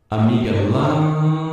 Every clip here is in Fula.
Amiga là.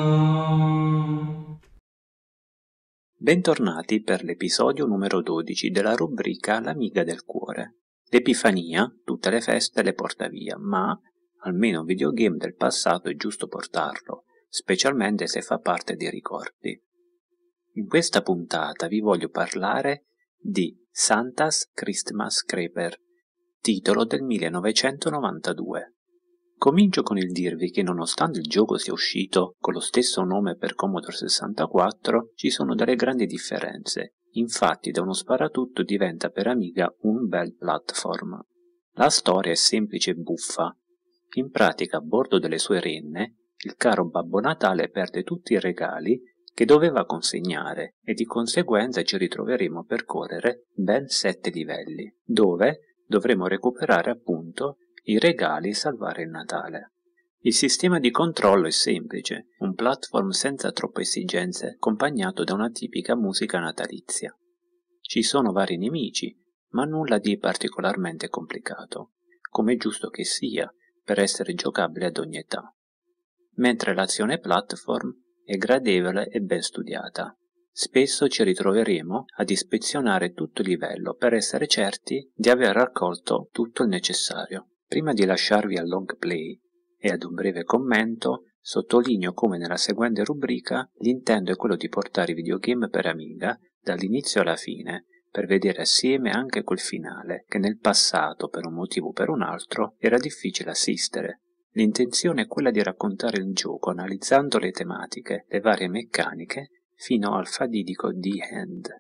Bentornati per l'episodio numero 12 della rubrica L'amiga del cuore. L'Epifania, tutte le feste le porta via, ma almeno un videogame del passato è giusto portarlo, specialmente se fa parte dei ricordi. In questa puntata vi voglio parlare di Santa's Christmas Creeper, titolo del 1992. Comincio con il dirvi che nonostante il gioco sia uscito con lo stesso nome per Commodore 64, ci sono delle grandi differenze, infatti da uno sparatutto diventa per Amiga un bel platform. La storia è semplice e buffa. In pratica a bordo delle sue renne, il caro Babbo Natale perde tutti i regali che doveva consegnare e di conseguenza ci ritroveremo a percorrere ben 7 livelli, dove dovremo recuperare appunto i regali e salvare il Natale. Il sistema di controllo è semplice, un platform senza troppe esigenze, accompagnato da una tipica musica natalizia. Ci sono vari nemici, ma nulla di particolarmente complicato, come è giusto che sia, per essere giocabile ad ogni età. Mentre l'azione platform è gradevole e ben studiata. Spesso ci ritroveremo ad ispezionare tutto il livello per essere certi di aver raccolto tutto il necessario. Prima di lasciarvi al long play e ad un breve commento, sottolineo come nella seguente rubrica l'intento è quello di portare i videogame per Amiga dall'inizio alla fine, per vedere assieme anche quel finale, che nel passato, per un motivo o per un altro, era difficile assistere. L'intenzione è quella di raccontare il gioco analizzando le tematiche, le varie meccaniche, fino al fatidico The End.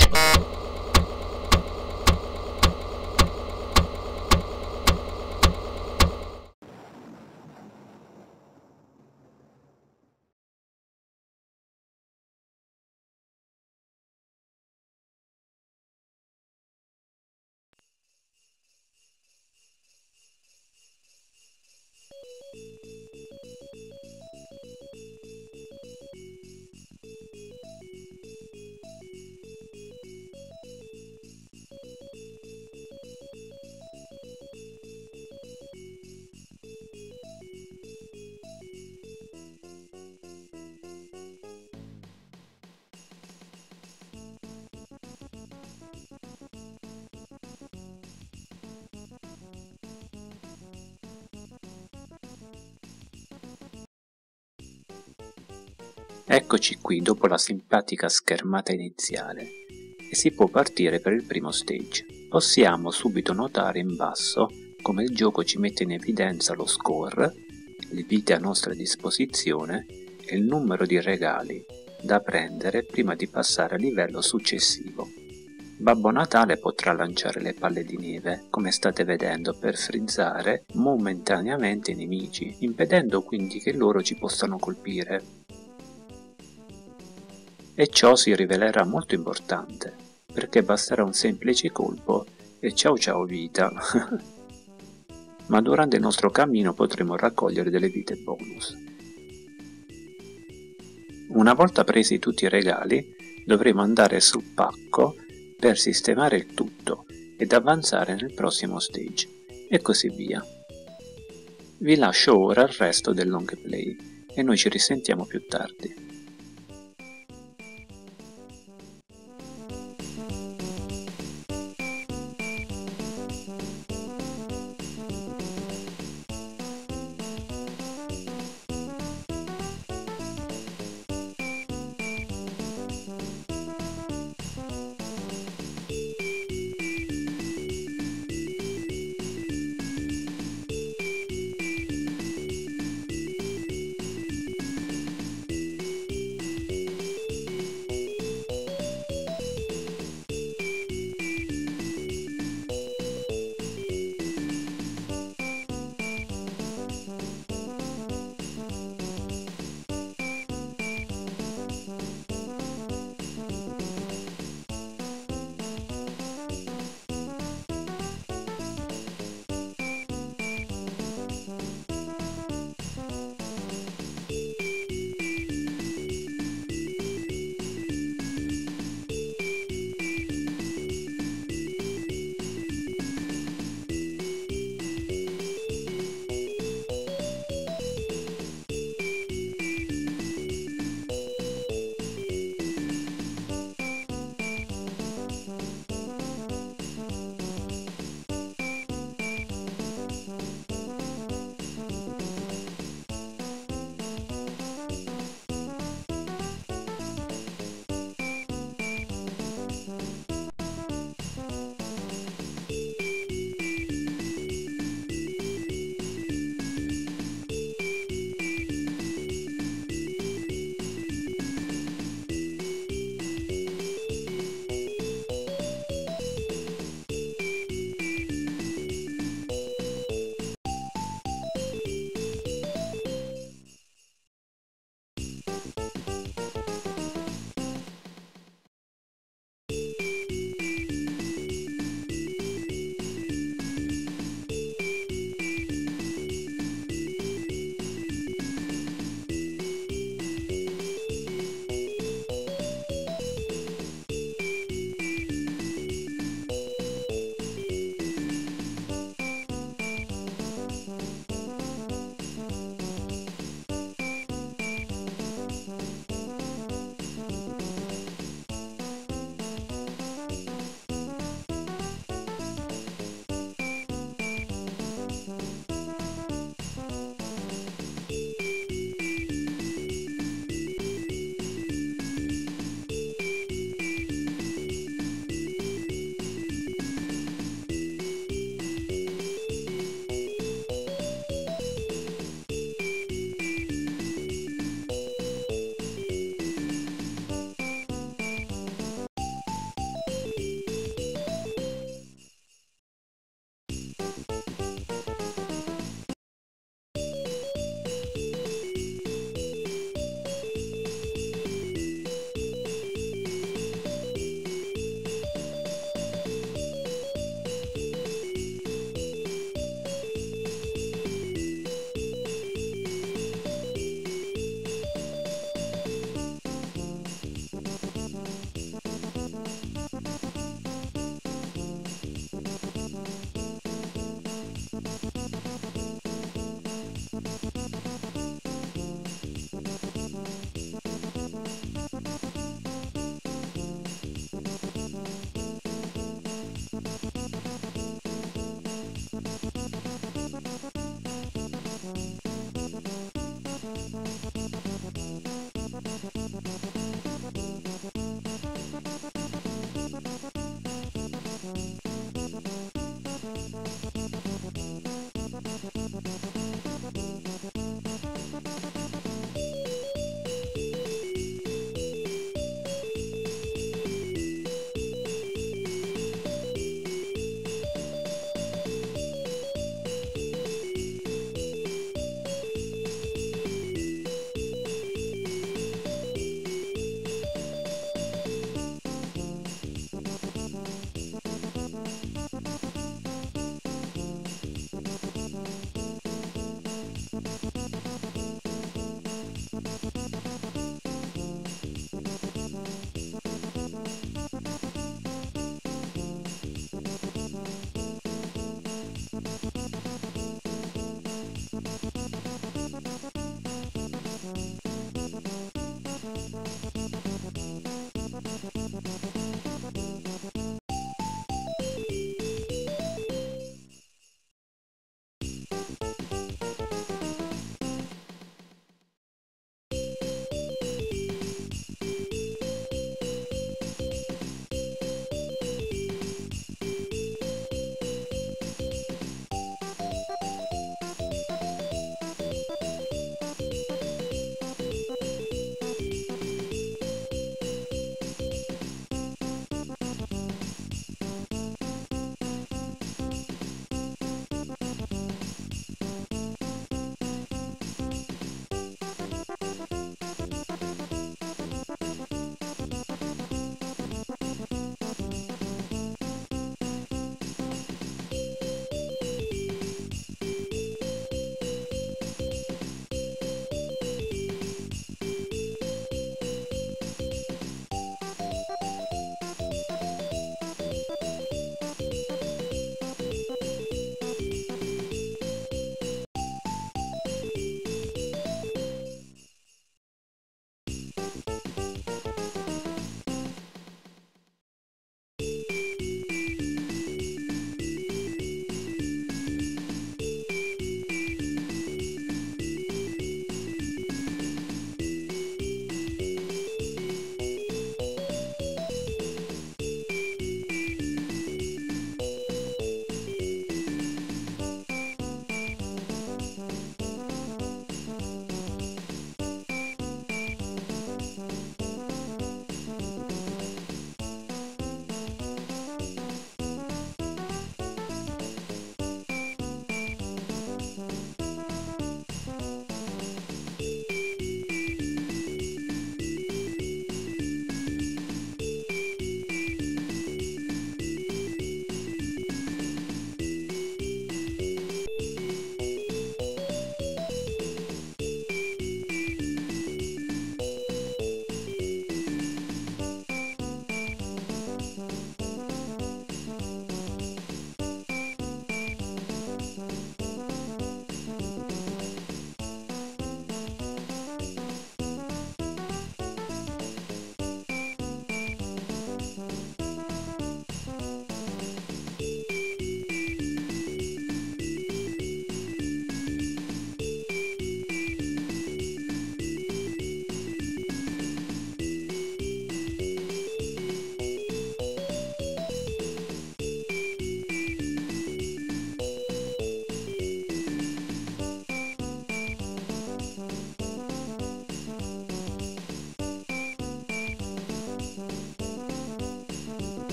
Eccoci qui dopo la simpatica schermata iniziale e si può partire per il primo stage. Possiamo subito notare in basso come il gioco ci mette in evidenza lo score, le vite a nostra disposizione e il numero di regali da prendere prima di passare al livello successivo. Babbo Natale potrà lanciare le palle di neve, come state vedendo, per frizzare momentaneamente i nemici, impedendo quindi che loro ci possano colpire. E ciò si rivelerà molto importante, perché basterà un semplice colpo e ciao ciao vita. Ma durante il nostro cammino potremo raccogliere delle vite bonus. Una volta presi tutti i regali, dovremo andare sul pacco per sistemare il tutto ed avanzare nel prossimo stage, e così via. Vi lascio ora il resto del long play e noi ci risentiamo più tardi.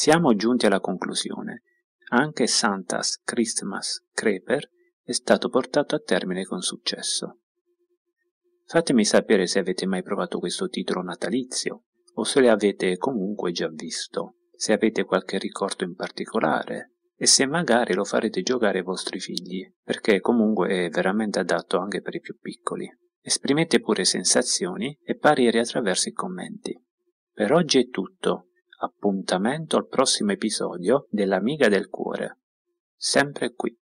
Siamo giunti alla conclusione. Anche Santa's Christmas Creeper è stato portato a termine con successo. Fatemi sapere se avete mai provato questo titolo natalizio, o se l'avete comunque già visto, se avete qualche ricordo in particolare, e se magari lo farete giocare ai vostri figli, perché comunque è veramente adatto anche per i più piccoli. Esprimete pure sensazioni e pareri attraverso i commenti. Per oggi è tutto. Appuntamento al prossimo episodio dell'Amiga del Cuore, sempre qui.